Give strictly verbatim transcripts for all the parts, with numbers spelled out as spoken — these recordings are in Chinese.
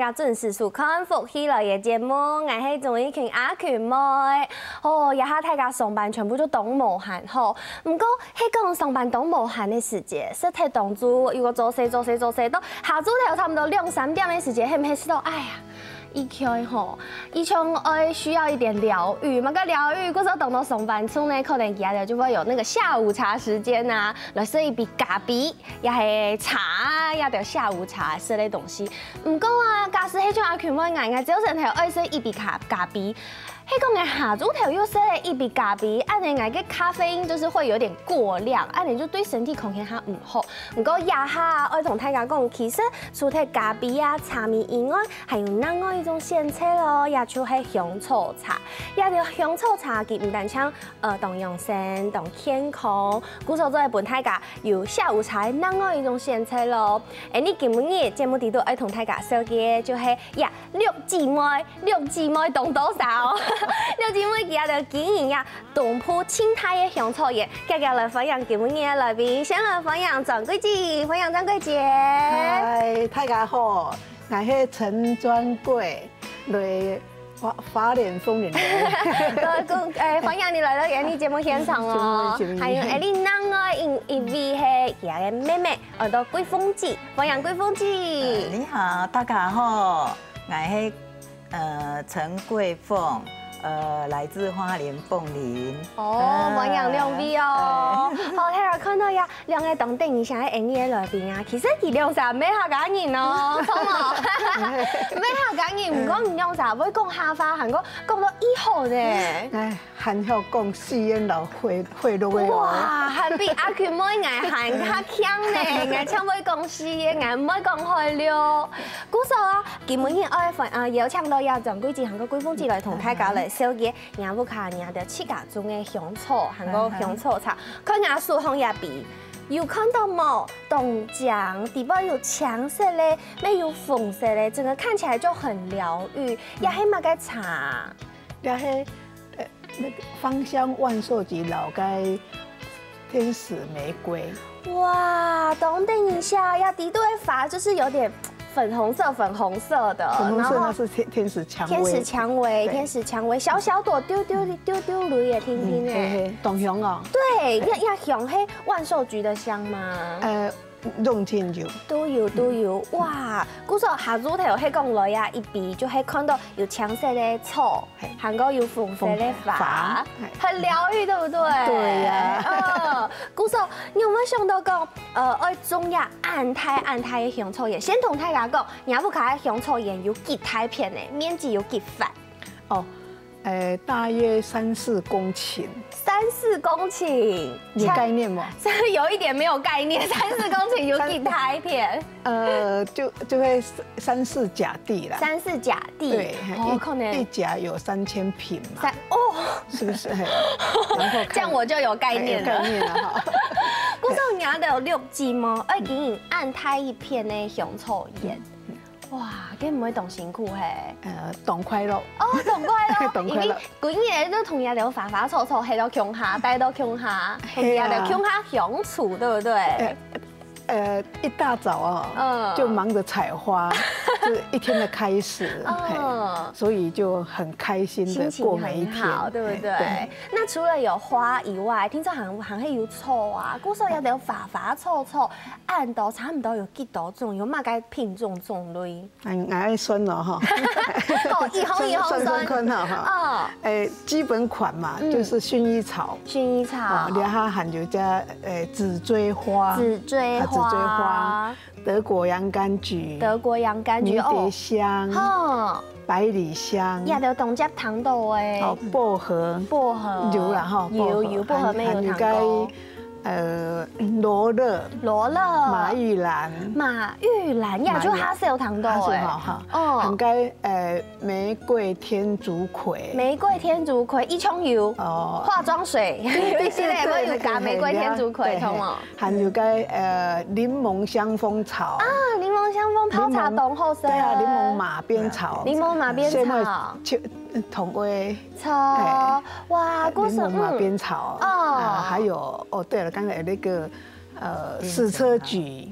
家准时收看福喜来嘅节目，我係仲一群阿權妹。哦，一下大家上班全部都當無閒吼。唔過喺講上班當無閒嘅時節，實體當主如果做事做事做事到下晝頭差唔多兩三點嘅時節，係唔係知道？哎呀！以前吼，以前愛需要一點療癒，嘛個療癒，嗰時候等到上班族呢，可能其他就會有那個下午茶時間啊，來試一杯咖啡，也係茶啊，也就下午茶之類東西。唔過啊，假使迄種阿權妹硬硬，只要成日愛試一杯咖咖啡。迄講嘅下晝頭又食一杯咖啡，按你嗌嘅咖啡因就是會有點過量，按你就對身體空氣下唔好。唔過夜下我同大家講，其實除咗咖啡啊、茶米以外，還有另外一種選擇咯，也就係香草茶。也條香草茶佢唔單槍呃當養生、當健康，古時做係本大家有下午茶另外一種選擇咯。誒，你今日節目地度愛同大家說嘅就係呀六姊妹，六姊妹懂多少？六姊妹佢就經營呀東埔青苔嘅香草園，今日來分享今日嘅來賓，先來分享張貴姐，分享張貴姐。 嗨，大家好，我係陳專貴，來花花蓮豐年來。 誒，歡迎你來到《演藝節目現場》哦。還有誒，你另外一一位係佢嘅妹妹，叫做貴鳳姐，歡迎貴鳳姐。 你好，大家好，我係誒陳貴鳳。呃，來自花蓮鳳林。 哦，歡迎兩位哦。好，睇下看到呀，兩個當等一下嘅演藝來賓啊，其實佢兩啥咩下假人咯，錯冇？咩下假人？唔講唔兩啥，會講下話，韓國講到以後咧。 唉，韓曉講四眼老會會落嘅。 哇，係比阿權妹硬韓較強咧，硬搶會講四眼，硬唔會講開了。古時候啊，基本上愛份啊，有請到呀張貴姐韓國貴鳳姐來同大家嚟。小嘅廿五卡廿條七家種嘅香草，韓國香草茶，佢亞樹紅葉邊，有看到冇？凍漿，底部有橙色咧，沒有粉色咧，整個看起來就很療癒。也係乜嘅茶？ 也係誒那個芳香萬壽菊老街天使玫瑰。 哇，等等一下，呀，底部嘅髮就是有點。粉紅色，粉紅色的， 粉紅色那是天天使薔薇， 天使薔薇，天使薔薇，小小朵，丟丟丟丟綠也聽聽哎， 懂香哦。 對，呀呀香係萬壽菊的香嗎？ 呃，用清油都有都有，哇！古時候下晝頭喺講來呀，一邊就係看到有橙色的草，韓國有粉色的髮，很療癒，對不對？ 對呀。 嗯，古時候你有冇想到講，呃，愛種呀安泰安泰嘅香草園？先同大家講，廿五卡嘅香草園有幾大片呢？面積有幾大？ 哦。呃，大約三四公頃。 三四公頃， 有概念嗎？ 有一點沒有概念。三四公頃有幾大片？呃， 就就會三四甲地啦。 三四甲地， 對， 哦，可能一甲有三千坪嘛。 三哦， 是不是？然後這樣我就有概念了。 概念了哈。 古時候人家有六姊妹，愛經營安泰一片的香草園。哇，佢唔會動辛苦嘿？ 誒，動快樂。 哦，動快樂， 動快樂。 因為幾日都同人哋花花草草，喺度鄉下，帶到鄉下，同人哋鄉下相處，對不對？ 呃，一大早啊，嗯，就忙着採花，就是一天的開始，嗯，所以就很開心的過每一天， 對不對？對。那除了有花以外，聽說還還係有草啊，古時候有啲花花草草，按到差唔多有幾多種，有乜嘅品種種類？ 嗯，我愛選咯哈， 哦，一行一行選， 選哈，誒，基本款嘛，就是薰衣草， 薰衣草， 然後還有加誒紫錐花， 紫錐花。 紫錐花、德國洋甘菊、 德國洋甘菊、 迷迭香、哦、百里香， 也有凍結糖豆誒， 哦，薄荷、 薄荷有啦哈， 有有薄荷沒有糖豆。 呃，羅勒、 羅勒、 馬玉蘭、 馬玉蘭，呀，就哈少糖豆誒， 哦，應該誒玫瑰天竺葵， 玫瑰天竺葵，一沖油，哦，化妝水，你現在有冇有加玫瑰天竺葵通哦？ 還有個誒檸檬香蜂草， 啊，檸檬香蜂泡茶凍後生， 對啊，檸檬馬鞭草， 檸檬馬鞭草。 同位草，哇， 檸檬馬鞭草，哦，還有哦，對了，剛才那個呃矢車菊，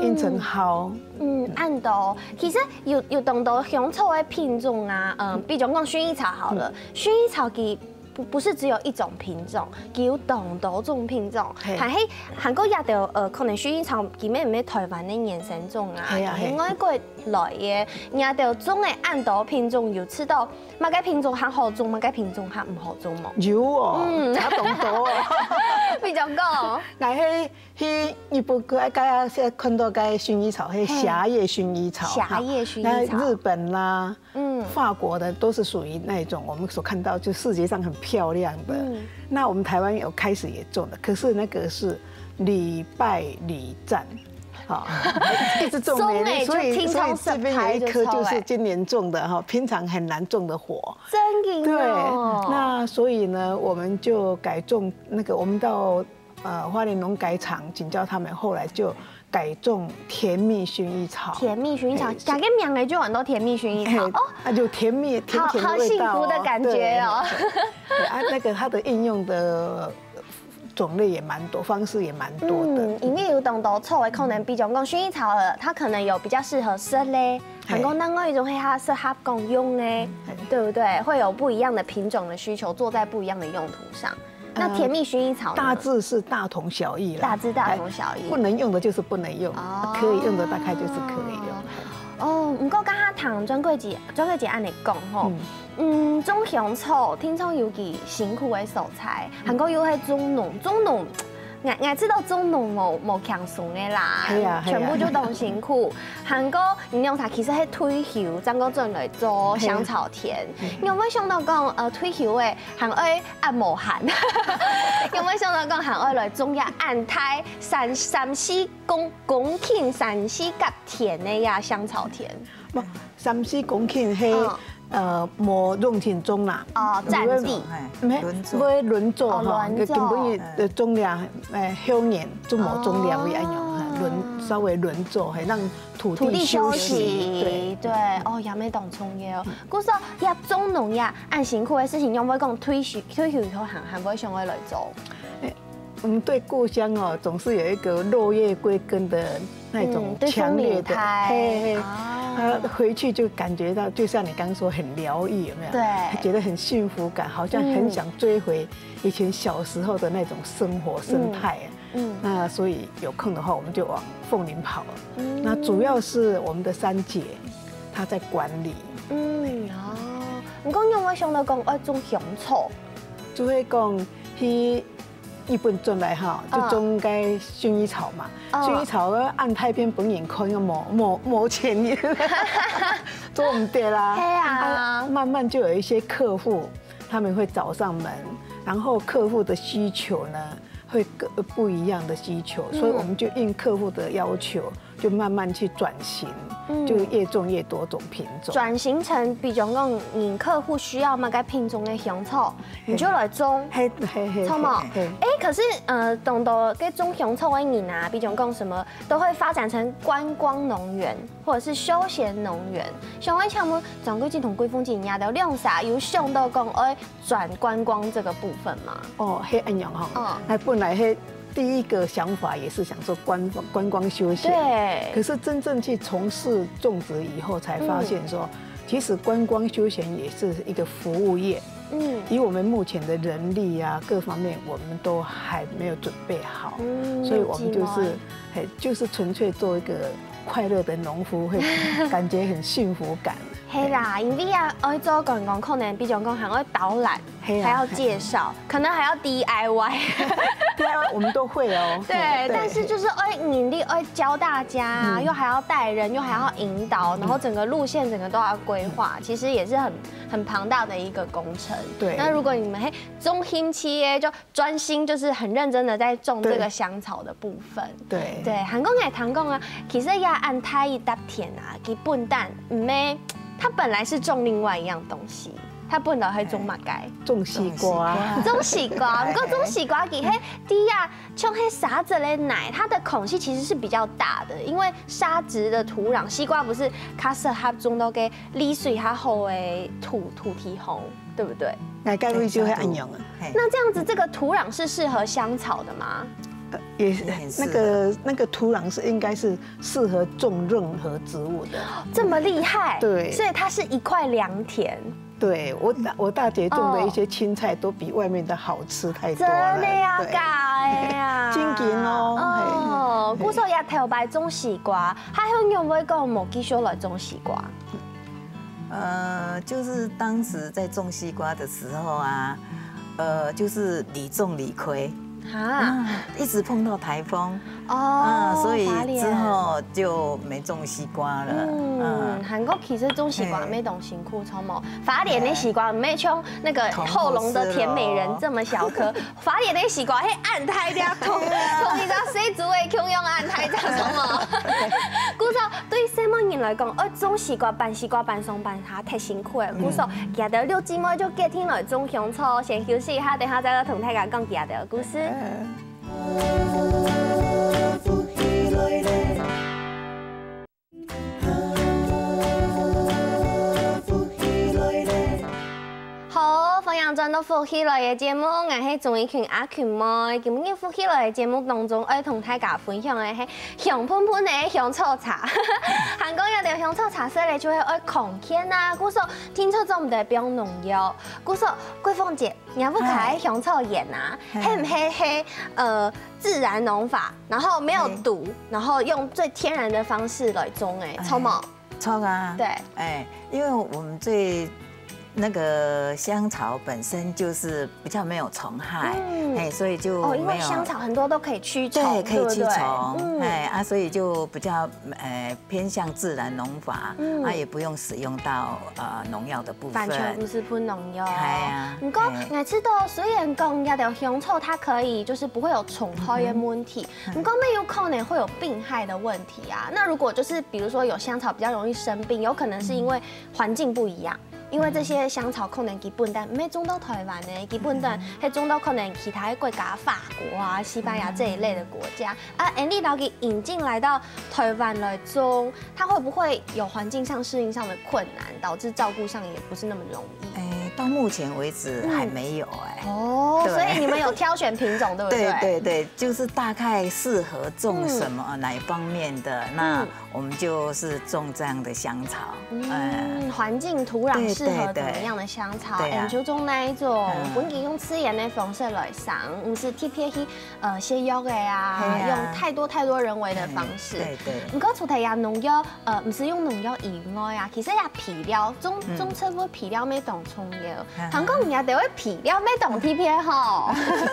印成蒿。 嗯，按豆其实有有当到香草的品种啊，嗯，比如讲薰衣草好了，薰衣草其不不是只有一种品种，有同多种品种。但係韓國也就呃，可能薰衣草佢咩唔咩台灣嘅野生種啊，應該過來嘅，也就種嘅按多品種有知道，乜嘅品種較好種，乜嘅品種較唔好種冇？ 有哦，嗯，差同多哦。 比較講， 嗱，迄迄日本個個些看到個薰衣草，迄狹葉薰衣草， 狹葉薰衣草， 那日本啦，嗯，法國的都是屬於那一種我們所看到就視覺上很漂亮的。嗯、那我們台灣有開始也種的，可是那個是屢敗屢戰，好，一直種沒，所以所以這邊有一棵就是今年種的哈，平常很難種的活。 真的對，那所以呢，我們就改種那個，我們到呃花蓮農改場請教他們，後來就改種甜蜜薰衣草。 甜蜜薰衣草，講個名嚟就很多甜蜜薰衣草哦， 那就甜蜜甜甜的味道， 好幸福的感覺哦。 對啊，那個它的應用的種類也蠻多，方式也蠻多的。 嗯，因為有當到草的可能，比如講薰衣草了，它可能有比較適合室內，韓國另外一種係它適合公用呢，對不對？會有不一樣的品種的需求，做在不一樣的用途上。那甜蜜薰衣草大致是大同小異啦， 大致大同小異， 不能用的就是不能用，可以用的大概就是可以用。 哦，不過剛剛唐專櫃姐專櫃姐按你講吼，嗯，種香草聽說尤其辛苦的素材，韓國又係種農種農。我我知道種農冇冇輕鬆的啦，全部就都辛苦。韓國你用它其實係退休，整個轉來做香草田。有冇想到講呃退休的韓愛按摩汗？有冇想到講韓愛來種呀按胎三三四公公頃三四甲田的呀香草田？ 不，三四公頃係。呃，無用田種啦， 哦，佔地， 沒，不會輪作哈，根本的種量，誒，休年就冇種量為安樣，輪稍微輪作，係讓土地休息， 對對，哦，也沒當創業哦，故說也種農業按辛苦的事情，有冇講退休退休以後還還會想要來做？ 我們對故鄉哦，總是有一個落葉歸根的那種強烈的，嘿嘿。他回去就感覺到，就像你剛剛說，很療癒，有沒有？ 對， 覺得很幸福感，好像很想追回以前小時候的那種生活生態。嗯，那所以有空的話，我們就往鳳林跑。嗯，那主要是我們的三姐，她在管理。嗯哦，你講有冇想到講愛種香草？ 就會講去日本種來哈，就種個薰衣草嘛。薰衣草個按太邊本人看個冇冇冇錢嘅，做唔對啦。係啊，慢慢就有一些客戶，他們會找上門，然後客戶的需求呢，會各不一樣的需求，所以我們就應客戶的要求，就慢慢去轉型，就越種越多種品種。 轉型成，比如講，你客戶需要乜個品種的香草，你就來種。係係係。錯冇？哎，可是呃，懂到嘅種香草嘅人啊，比如講什麼，都會發展成觀光農園或者是休閒農園。像我請問張貴靜同貴鳳姐也都兩啥有想到講愛轉觀光這個部分嗎？ 哦，係咁樣哈。哦。係本來係。第一個想法也是想做觀觀光休閒，對。可是真正去從事種植以後，才發現說，其實觀光休閒也是一個服務業。嗯。以我們目前的人力啊，各方面我們都還沒有準備好，所以我們就是，就是純粹做一個快樂的農夫，會感覺很幸福感。係啦， 因為啊，愛做觀光可能比較講還愛導覽，還要介紹，可能還要 D I Y。D I Y 我們都會哦。 對，但是就是愛努力愛教大家，又還要帶人，又還要引導，然後整個路線整個都要規劃，其實也是很很龐大的一個工程。對。那如果你們嘿種興企業就專心，就是很認真的在種這個香草的部分。對。對，韓國嘅糖講啊，其實也按太一搭田啊，基本蛋唔咩。它本來是種另外一樣東西，它本來係種乜嘅？ 種西瓜， 種西瓜。不過種西瓜其實底下像係沙子的奶，它的孔隙其實是比較大的，因為沙質的土壤，西瓜不是它適合種到嘅離水它厚的土土地紅，對不對？ 那該會就會按樣啊。 那這樣子，這個土壤是適合香草的嗎？ 也是那个那个土壤是应该是适合种任何植物的， 这么厉害。 对， 所以它是一块良田。 对我大我大姐种的一些青菜都比外面的好吃太多了。 真的呀，假的呀， 真劲哦。 哦，古时候也头摆种西瓜，还有用不讲无继续来种西瓜？ 呃，就是当时在种西瓜的时候啊，呃，就是屡种屡亏。啊，一直碰到台风哦，所以之后就没种西瓜了。 嗯，韩国其实种西瓜没懂辛苦，超毛。法典的西瓜没像那个后龙的甜美人这么小颗，法典的西瓜嘿按太掉空，空你知道谁主会穷用按太掉什么？古时候对什么人来讲，呃，种西瓜拌西瓜拌松拌下太辛苦了。古时候夹到六姊妹就隔天来种香草，先休息一下，等下再来同大家讲夹到的故事。好，欢迎转到福喜来的节目，我是钟怡群阿群妹。今日福喜来的节目当中，要同大家分享的是香喷喷的香草茶。韩国有条香草茶色咧，就会爱抗天啊，古说听说总唔得不用农药。古说桂凤姐，你要不开香草盐啊？黑唔黑黑？呃，自然农法，然后没有毒，然后用最天然的方式来种，哎，超毛。 超啊！ 对， 哎，因为我们最。那个香草本身就是比较没有虫害，哎，所以就哦，因为香草很多都可以驱虫， 对，可以驱虫，哎啊，所以就比较呃偏向自然农法，啊，也不用使用到呃农药的部分， 完全不是喷农药。 哎呀， 不过我知道虽然讲亚条香草它可以就是不会有虫害的问题，不过没有可能会有病害的问题啊。那如果就是比如说有香草比较容易生病，有可能是因为环境不一样。因为这些香草可能基本但没种到台湾呢，基本但还种到可能其他国家，法国啊、西班牙这一类的国家啊。安利到给引进来到台湾来种，它会不会有环境上适应上的困难，导致照顾上也不是那么容易？ 哎，到目前为止还没有哎。 哦，所以你们有挑选品种对不对？ 对对对，就是大概适合种什么哪一方面的，那我们就是种这样的香草。 嗯，环境土壤适合怎么样的香草？研究中那一种，本地用吃盐的方式来上，不是 T P A 去呃些药的呀，用太多太多人为的方式。 对对。 不过除了呀农药，呃，不是用农药以外呀，其实呀皮料种种出不皮料没懂葱药，韩国人家都会皮料没懂 T P A 吼。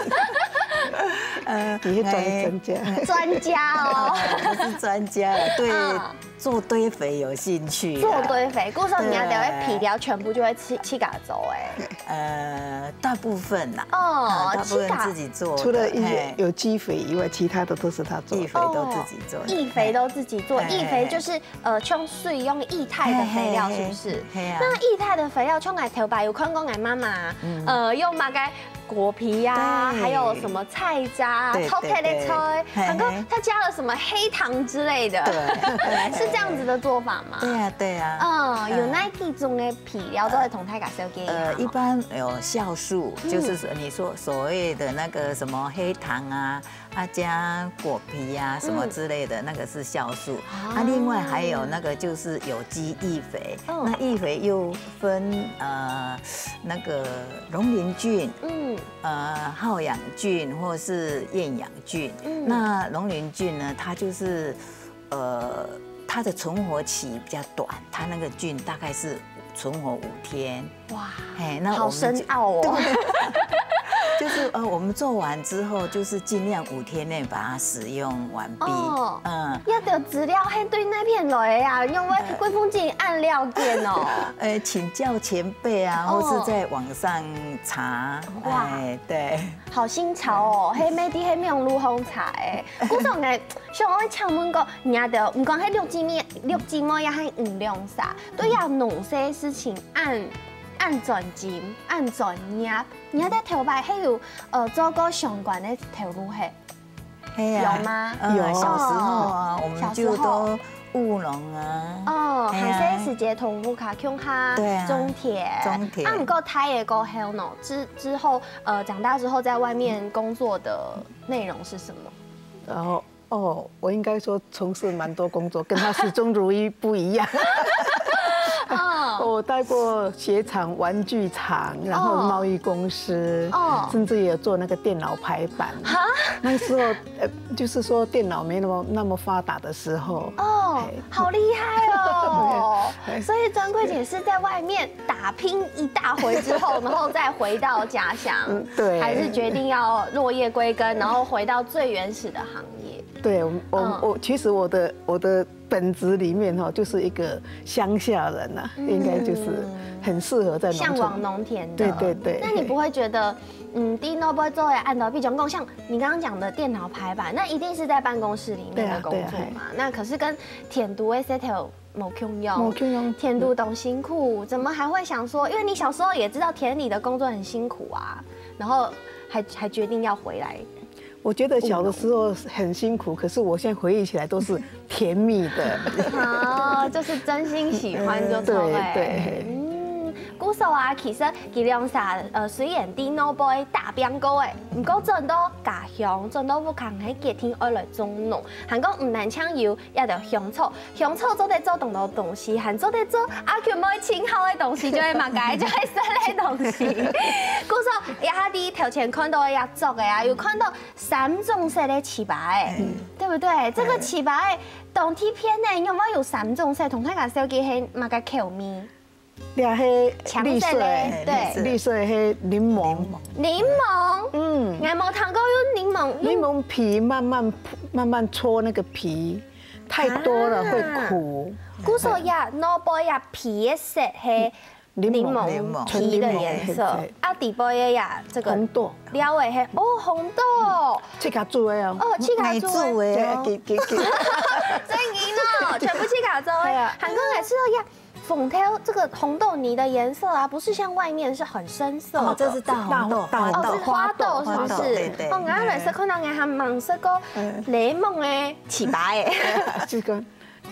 呃，你是专家， 专家哦， 我是专家了，对，做堆肥有兴趣。 做堆肥，古时候人家都会皮料全部就会去去嘎走哎。 呃，大部分呐， 哦， 大部分自己做， 除了一些有机肥以外，其他的都是他做。 易肥都自己做， 易肥都自己做，易肥就是呃，用水用液态的肥料，是不是？那液态的肥料，像俺头白有看过俺妈妈，呃，用大概。果皮呀，还有什么菜渣、超配的菜，韩国他加了什么黑糖之类的，是这样子的做法吗？ 对呀，对呀。 嗯，有那几种的皮料都会同太感受给。 呃，一般有酵素，就是你说所谓的那个什么黑糖啊。啊，加果皮呀、啊、什么之类的，那个是酵素。啊，另外还有那个就是有机易肥，那易肥又分呃那个溶磷菌，嗯，呃耗氧菌或是厌氧菌。那溶磷菌呢，它就是呃它的存活期比较短，它那个菌大概是存活五天。哇， 哎，那好深奥哦。 就是呃，我们做完之后，就是尽量五天内把它使用完毕。哦， 嗯，要的资料还对那片来呀，因为贵妇镜按料店哦。 呃，请教前辈啊，或是在网上查。哇，对， 好新潮哦，黑妹的黑面用路红茶哎，古种的像我请问过，人家唔讲迄六姊妹，六姊妹也还唔量啥，都要弄些事情按。按转金，按转捏，你在头摆还有呃做过相关的头路嘿，有吗？ 有，小时候啊，我们就都务农啊。 哦，还是时节同步卡用哈，种田， 种田。 啊，不过他也够 hell no 之之后呃长大之后在外面工作的内容是什么？ 然后哦，我应该说从事蛮多工作，跟他始终如一不一样。我待过鞋厂、玩具厂，然后贸易公司，哦，甚至也有做那个电脑排版。哈，那时候呃，就是说电脑没那么那么发达的时候。 哦，好厉害哦！所以专柜姐是在外面打拼一大回之后，然后再回到家乡， 对， 还是决定要落叶归根，然后回到最原始的行业。 对，我我我其实我的我的本质里面哈，就是一个乡下人呐，应该就是很适合在农村向往农田的。 对对对。 那你不会觉得，嗯，第一 no 不会做按照比较工，像你刚刚讲的电脑排版，那一定是在办公室里面的工作嘛？那可是跟田读 A settle 某 Q 用， 某 Q 用田读懂辛苦，怎么还会想说？因为你小时候也知道田里的工作很辛苦啊，然后还还决定要回来。 我觉得小的时候很辛苦，可是我现在回忆起来都是甜蜜的。 好，就是真心喜欢就对。对对。嗯，古时候啊，其實佢兩啥呃，雖然啲 no boy 打邊個誒，唔過盡到家鄉，盡到不抗喺熱天愛來種農，韓國唔難搶有一條香草，香草做得做動到東西，韓做得做阿權妹清好嘅東西，就係物解，就係新嘅東西。古時候一下啲頭前看到嘅一族嘅啊，有看到三種色嘅糍粑誒，對不對？這個糍粑誒，當天片呢，因為有三種色，同大家小記係物嘅口味。 俩黑綠色的， 對， 綠色的黑檸檬， 檸檬，嗯，我冇聽過有檸檬， 檸檬皮慢慢慢慢搓那個皮，太多了會苦。 古時候呀 ，no boy 呀皮色係檸檬皮的顏色，啊底部嘅呀這個紅豆， 料嘅係哦紅豆， 切卡做的哦， 哦切卡做的， 真銀哦，全部切卡做的，韓國也是哦呀。粉條這個紅豆泥的顏色啊，不是像外面是很深色的， 哦，這是大紅豆， 哦，是花豆，是不是？ 對對。 哦，我來是看到我還盲色個檸檬的糍粑誒， 這個，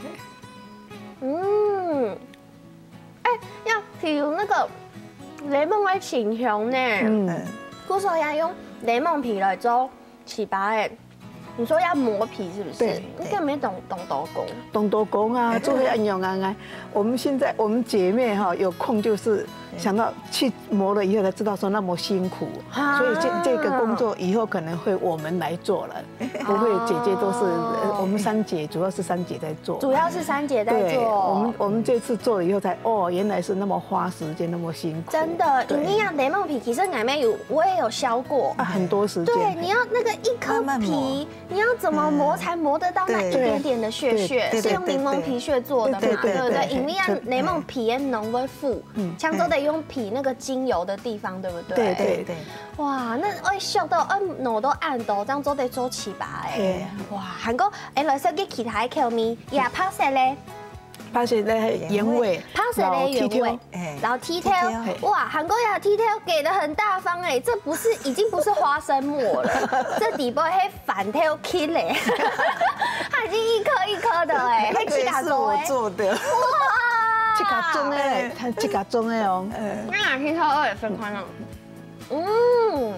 嗯，哎，要調那個檸檬的清香呢，嗯，古時候要用檸檬皮來做糍粑誒。你說要磨皮是不是？對，你根本沒懂懂多工。 懂多工啊，做黑暗用啊啊！我們現在我們姐妹哈有空就是想到去磨了以後才知道說那麼辛苦，所以這這個工作以後可能會我們來做了，不會姐姐都是我們三姐，主要是三姐在做。 主要是三姐在做。 我們我們這次做了以後才哦，原來是那麼花時間，那麼辛苦。 真的，你要檸檬皮，其實我們有我也有削過啊，很多時間。 對，你要那個一顆皮。你要怎麼磨才磨得到那一點點的屑屑？是用檸檬皮屑做的嘛？對不對？因為讓檸檬皮嘅濃會附，像都得用皮那個精油的地方，對不對？ 對對對。 哇，那愛削到愛攞到暗到，這樣做得做糍粑誒。哇，韓國誒來設計其他嘅口味，也拍攝咧。 拍攝咧原味， 拍攝咧原味，然後 detail， 哇，韓國人 detail 給的很大方哎，這不是已經不是花生末了，這底部係反 tail kit 嘞，它已經一顆一顆的哎，係七卡做哎， 做的，哇，七卡中哎，它七卡中哎哦， 那七卡二也分開了，嗯，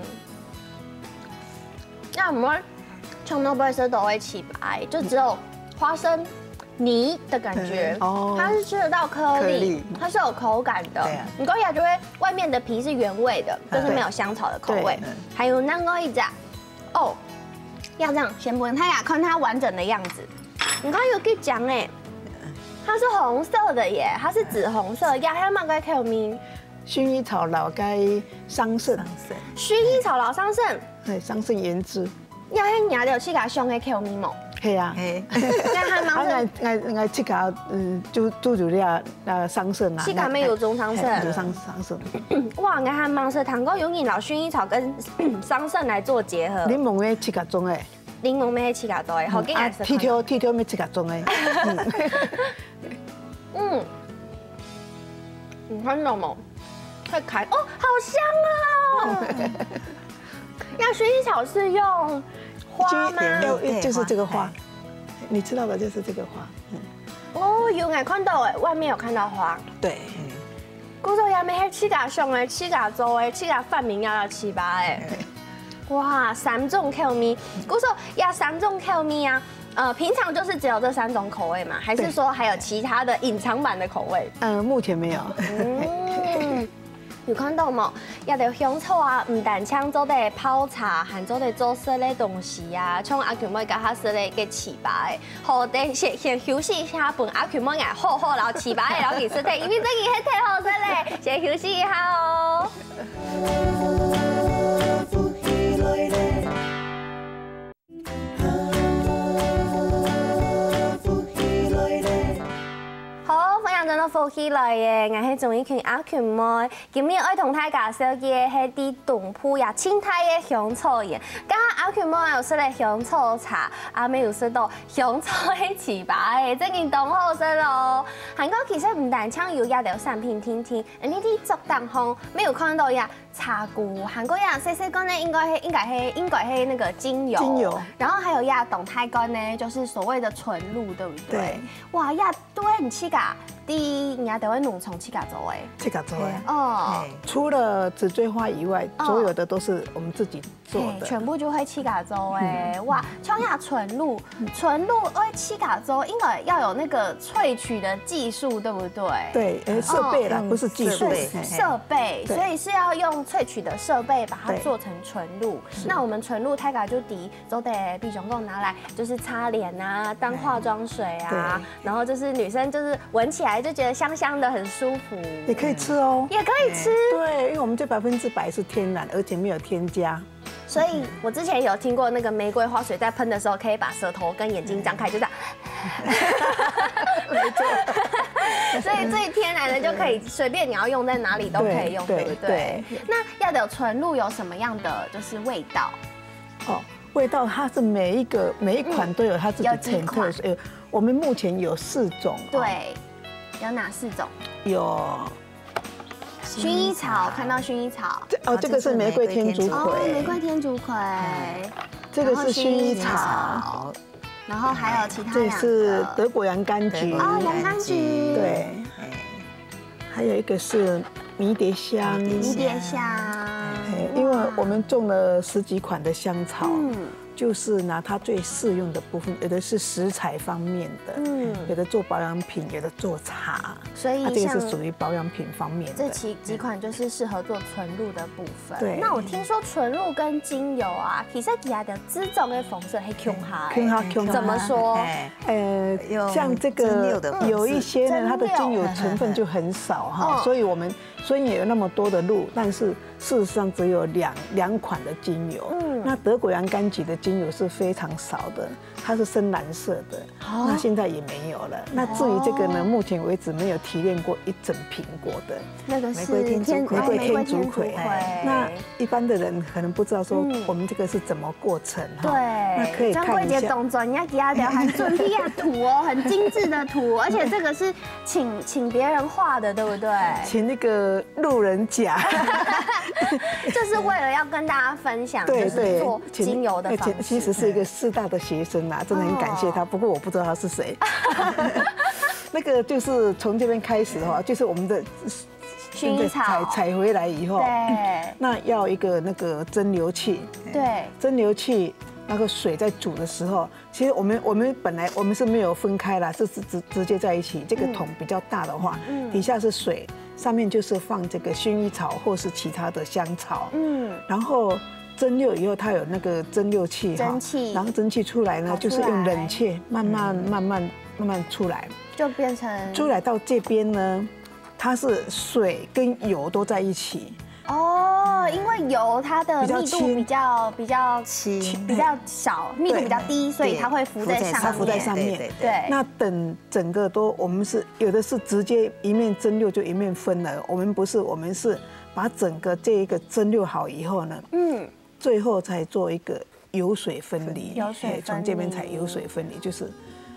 那我們從頭開始都會糍粑，就只有花生泥的感覺，它是吃得到顆粒，它是有口感的。你勾下就會外面的皮是原味的，就是沒有香草的口味。還有那個一隻，哦，要這樣先聞它呀，看它完整的樣子。你看有給講哎，它是紅色的耶，它是紫紅色，呀，還有乜個口味？ 薰衣草老雞桑葚， 薰衣草老桑葚， 對，桑葚胭脂。 要係廿六七個香嘅口味冇？ 係啊， 那還蠻我我我切下嗯煮煮住啲啊啊桑葚啊， 切下咩有種桑葚？ 有桑桑葚。 哇，我還蠻適糖糕用銀老薰衣草跟桑葚來做結合。 檸檬咩切下種誒？ 檸檬咩切下種誒？好驚人食。 鐵條鐵條咩切下種誒？ 嗯，你看到冇？快開哦，好香啊！那薰衣草是用花嗎？ 就是這個花，你知道的，就是這個花。 哦，有眼看到哎，外面有看到花。 對。 古時候也沒係七甲上哎，七甲洲哎，七甲飯名要要七八哎。 哇，三种口味，我说呀，三种口味啊，呃，平常就是只有这三种口味嘛，还是说还有其他的隐藏版的口味？ 嗯，目前没有。 嗯，有看到冇？也着香草啊，唔但抢做的泡茶，还做的做色的东西啊，像阿群妹甲他说的个糍粑的，好，等先先休息一下，本阿群妹来好好聊糍粑的聊其实的，因为这个是太好吃嘞，先休息一下哦。福气来嘅，我係仲一群阿群妹，今日愛同大家紹嘅係啲東埔呀清泰嘅香草鹽，加阿群妹有食咧香草茶，阿妹有食到香草嘅糍粑嘅，真係當好食咯。韓國其實唔但搶有一條產品聽聽，呢啲作當紅沒有看到呀。茶菇，韓國人細細個呢，應該係應該係應該係那個精油， 精油， 然後還有呀動態乾呢，就是所謂的純露，對不對？ 對。 哇呀，對唔起㗎，啲人家都會農從起家做誒。 起家做誒。 哦。 除了紫錐花以外，所有的都是我們自己做的。 全部就會起家做誒。哇，像呀純露，純露會起家做，應該要有那個萃取的技術，對不對？ 對，誒設備啦，不是技術。 設備，所以是要用萃取的設備把它做成純露。那我們純露太嘎就滴都得比總共拿來就是擦臉啊，當化妝水啊，然後就是女生就是聞起來就覺得香香的，很舒服。 也可以吃哦， 也可以吃。 對，因為我們這百分之百是天然，而且沒有添加。 所以我之前有聽過那個玫瑰花水在噴的時候，可以把舌頭跟眼睛張開，就這樣。沒錯。所以最天然的就可以隨便你要用在哪裡都可以用，對不對？那要的純露有什麼樣的就是味道？ 哦，味道它是每一個每一款都有它自己很特色。我們目前有四種。 對，有哪四種？ 有。 薰衣草，看到薰衣草。 哦，這個是玫瑰天竺葵。 哦，玫瑰天竺葵。 這個是薰衣草。 然後還有其他這是德國洋甘菊。 哦，洋甘菊。 對。還有一個是迷迭香。 迷迭香。 因為我們種了十幾款的香草。就是拿它最適用的部分，有的是食材方面的，嗯，有的做保養品，有的做茶， 所以這個是屬於保養品方面的。 這幾幾款就是適合做純露的部分。 對。 那我聽說純露跟精油啊，其實其他的這種的方式係強下。 強下強下。 怎麼說？ 呃，像這個有一些呢，它的精油成分就很少哈，所以我們雖然有那麼多的露，但是事實上只有兩兩款的精油。嗯。那德國洋甘菊的精油是非常少的，它是深藍色的，那現在也沒有了。那至於這個呢，目前為止沒有提煉過一整蘋果的。 那個是玫瑰天竺葵。 玫瑰天竺葵。那一般的人可能不知道說我們這個是怎麼過程哈。 對。 那可以看一下。 動作人家給他的很準備啊圖哦，很精緻的圖，而且這個是請請別人畫的，對不對？ 請那個路人甲。 就是為了要跟大家分享， 對對。 做精油的方式， 其實是一個師大的學生啊，真的很感謝他。不過我不知道他是誰。那個就是從這邊開始哈，就是我們的薰衣草採採回來以後， 對， 那要一個那個蒸餾器， 對， 蒸餾器那個水在煮的時候，其實我們我們本來我們是沒有分開啦，是直直直接在一起。這個桶比較大的話，底下是水，上面就是放這個薰衣草或是其他的香草，嗯，然後。蒸餾以後，它有那個蒸餾器哈，然後蒸汽出來呢，就是用冷卻慢慢慢慢慢慢出來， 就變成出來到這邊呢，它是水跟油都在一起。 哦，因為油它的密度比較比較輕， 比較少，密度比較低，所以它會浮在上面。 它浮在上面。對。那等整個都，我們是有的是直接一面蒸餾就一面分了，我們不是，我們是把整個這一個蒸餾好以後呢，嗯。最後才做一個油水分離， 油水分離， 從這邊才油水分離，就是，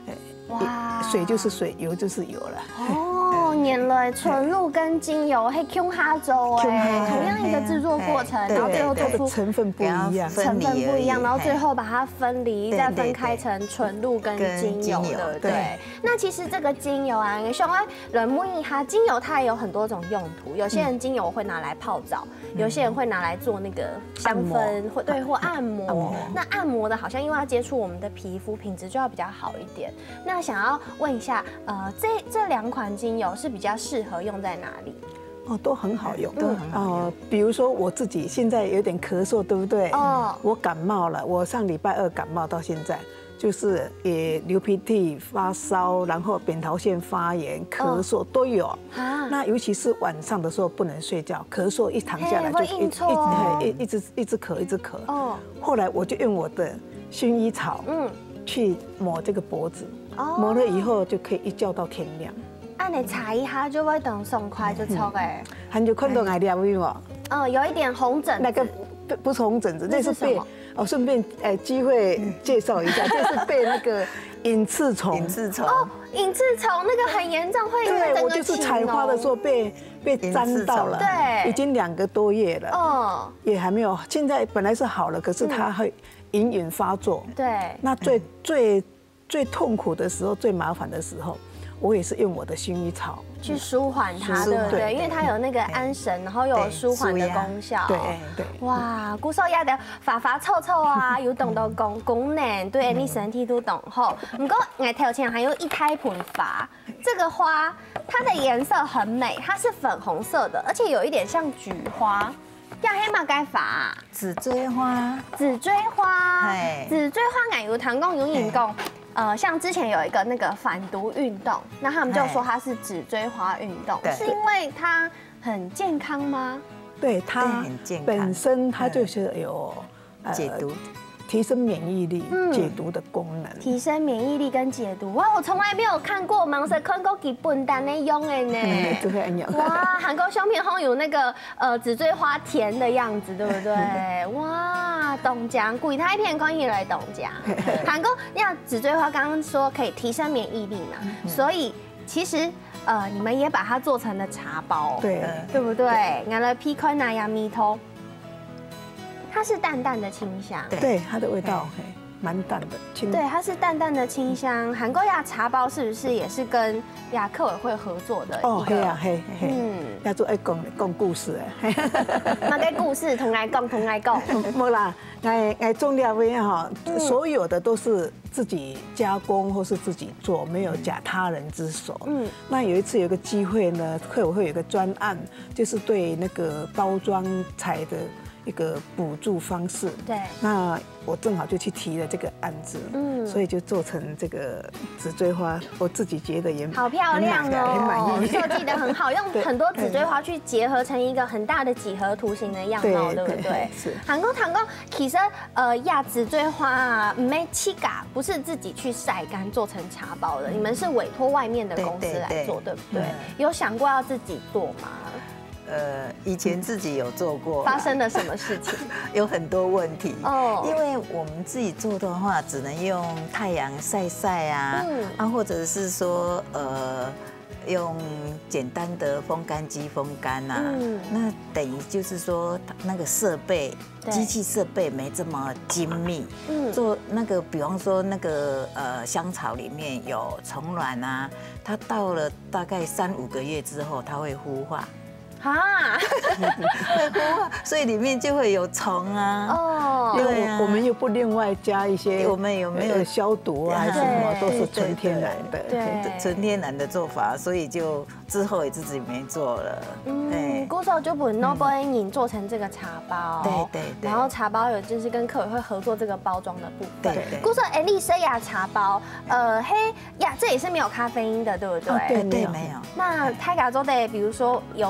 哇，水就是水，油就是油了。 哦，粘了纯露跟精油，嘿 Q 哈粥哎，同样一个制作过程，然后最后做出成分不一样， 成分不一样，然后最后把它分离，再分开成纯露跟精油，对不对？那其实这个精油啊，像我人木一哈精油，它也有很多种用途。有些人精油会拿来泡澡，有些人会拿来做那个香氛，或对或按摩。那按摩的好像因为要接触我们的皮肤，品质就要比较好一点。那想要问一下，呃，这这两款精油是比较适合用在哪里？ 哦，都很好用，都很好用。比如说我自己现在有点咳嗽，对不对？哦，我感冒了，我上礼拜二感冒到现在。就是也流鼻涕、发烧，然后扁桃腺发炎、咳嗽都有。啊，那尤其是晚上的时候不能睡觉，咳嗽一躺下来就一一一一直一直咳一直咳。哦，后来我就用我的薰衣草，嗯，去抹这个脖子，抹了以后就可以一觉到天亮。 按你擦一下就会等爽快就出哎。 很就看到爱疗愈嘛。 嗯，有一点红疹。 那个不不是红疹子，那是被。哦，顺便呃机会介绍一下，就是被那个隐翅虫。 隐翅虫哦，隐翅虫那个很严重，会对我就是采花的时候被被沾到了， 对， 已经两个多月了，哦，也还没有，现在本来是好了，可是它会隐隐发作。 对， 那最最最痛苦的时候，最麻烦的时候。我也是用我的薰衣草去舒缓它，对不对？因为它有那个安神，然后又有舒缓的功效。 对对。 哇，古手亚的发发臭臭啊，有懂得功功能，对你身体都懂吼。不过我头前还有一胎盆发，这个花它的颜色很美，它是粉红色的，而且有一点像菊花。要黑马该发紫锥花， 紫锥花，紫锥花奶油糖供有引供。呃，像之前有一个那个反毒运动，那他们就说它是紫锥花运动，是因为它很健康吗？ 对，它本身它就是有解毒、 提升免疫力、解毒的功能。 提升免疫力跟解毒，哇！我从来没有看过盲色看过几本单的用的呢。 就会很用。 哇，韩国胸片后有那个呃紫锥花甜的样子，对不对？哇，董江古它一片空一来董江。韩国要紫锥花刚刚说可以提升免疫力嘛，所以其实。呃，你们也把它做成了茶包， 对， 对不对？拿了 pecan 那样米头，它是淡淡的清香， 对，它的味道蛮淡的，清。 对，它是淡淡的清香。韩国亚茶包是不是也是跟亚客委会合作的？ 哦，嘿呀，嘿，嗯，要做爱讲讲故事哎， 那个故事同来讲，同来讲。 没啦，爱爱种料味哈，所有的都是。自己加工或是自己做，没有假他人之手。嗯，那有一次有个机会呢，客委会有个专案，就是对那个包装材的一个补助方式。 对， 那我正好就去提了这个案子，嗯，所以就做成这个紫锥花，我自己觉得也好漂亮哦， 很满意， 设计的很好，用很多紫锥花去结合成一个很大的几何图形的样貌，对不对？ 是。 韩国糖工其实呃亚紫锥花啊，没七嘎，不是自己去晒干做成茶包的，你们是委托外面的公司来做，对不对？有想过要自己做吗？ 呃，以前自己有做过， 发生了什么事情？ 有很多问题哦，因为我们自己做的话，只能用太阳晒晒啊，嗯、啊，或者是说呃，用简单的风干机风干啊，嗯、那等于就是说那个设备，机器设备没这么精密，嗯，做那个，比方说那个呃香草里面有虫卵啊，它到了大概三五个月之后，它会孵化。啊，会孵化，所以里面就会有虫啊。哦， 对啊，我们又不另外加一些， 我们有没有消毒啊，还是什么，都是纯天然的， 对， 纯天然的做法，所以就之后也自己没做了。 嗯，古时候就把 Noble 饮做成这个茶包， 对对对， 然后茶包有就是跟客委会合作这个包装的部分。 对对， 古时候艾丽莎雅茶包，呃，嘿呀，这也是没有咖啡因的，对不对？ 对对，没有。 那泰嘎州的，比如说有有。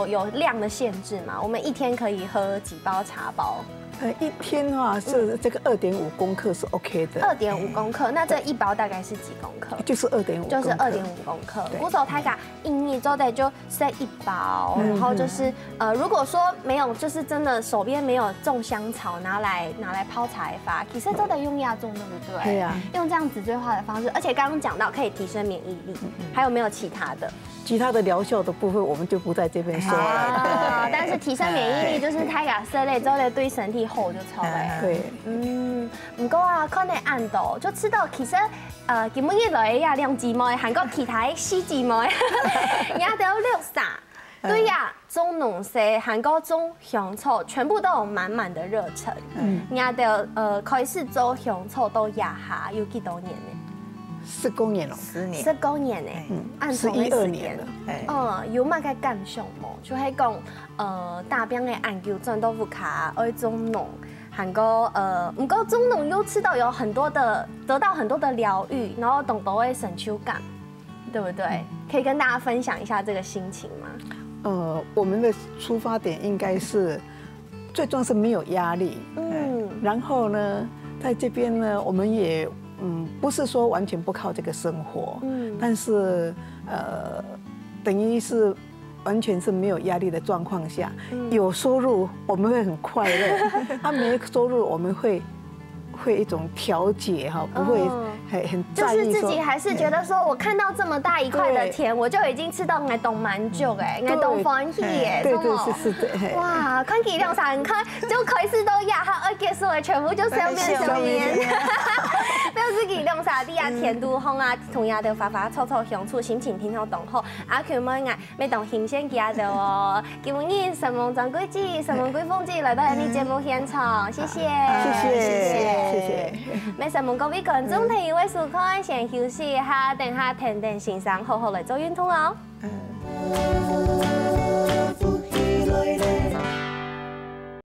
量的限制吗？我们一天可以喝几包茶包？ 呃，一天的话是这个二点五公克是 OK 的。 二点五公克，那这一包大概是几公克？ 就是二点五， 就是二点五公克。古手太嘎一年之后的就塞一包，然后就是呃，如果说没有，就是真的手边没有种香草，拿来拿来泡茶发，其实真的用亚种，对不对？ 对呀。 用这样紫锥化的方式，而且刚刚讲到可以提升免疫力，还有没有其他的？ 其他的疗效的部分我们就不在这边说了。 但是提升免疫力就是太嘎色类之后的对身体好就超嘞。 对， 嗯，不过啊，可能按到就知道其实呃，根本一来呀兩姊妹，韓國其他四姊妹，也都有綠茶。對呀，種農舍、韓國種香草，全部都有滿滿的熱忱。嗯，也都呃開始做香草到也下有幾多年呢？ 十公年了， 十年， 十公年呢， 嗯，按十一二年了。 嗯，有乜嘅感想冇？就係講呃，大邊嘅研究真都不卡，愛種農。韓國呃，不過中農又吃到有很多的得到很多的療癒，然後懂得會省秋感，對不對？可以跟大家分享一下這個心情嗎？ 呃，我們的出發點應該是最重要是沒有壓力，嗯，然後呢，在這邊呢，我們也嗯，不是說完全不靠這個生活，嗯，但是呃，等於是。完全是沒有壓力的狀況下，有收入我們會很快樂，啊沒收入我們會會一種調節哈，不會很很在意。 就是自己還是覺得說，我看到這麼大一塊的田，我就已經吃到愛動蠻久哎，愛動歡喜耶， 對對是是的。 哇，看幾兩三看就開始都壓下，而結束的全部就消滅消滅。就是幾兩三啲啊，田都好啊，同樣的發發臭臭香醋，心情挺好動好。阿佢們啊，每當新鮮嘅就哦，今日神夢掌櫃子、神夢貴鳳子來到你節目現場，謝謝， 謝謝，謝謝。 每神夢各位觀眾朋友，收看先休息一下，等下停停欣賞，好好來做運動哦。